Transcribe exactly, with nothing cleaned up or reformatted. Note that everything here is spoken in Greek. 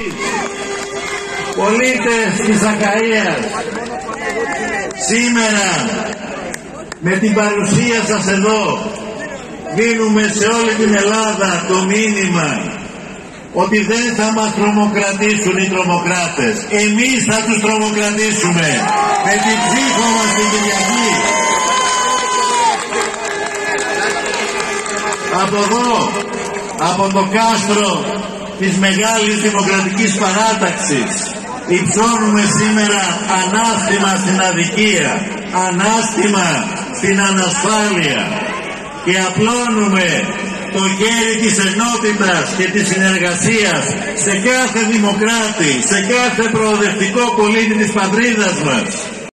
Πολίτες της Ακαΐας, σήμερα με την παρουσία σας εδώ δίνουμε σε όλη την Ελλάδα το μήνυμα ότι δεν θα μας τρομοκρατήσουν οι τρομοκράτες. Εμείς θα τους τρομοκρατήσουμε με την ψήφο μας την Κυριακή. Από εδώ, από το κάστρο της Μεγάλης Δημοκρατικής Παράταξης, υψώνουμε σήμερα ανάστημα στην αδικία, ανάστημα στην ανασφάλεια και απλώνουμε το χέρι της ενότητας και της συνεργασίας σε κάθε δημοκράτη, σε κάθε προοδευτικό πολίτη της πατρίδας μας.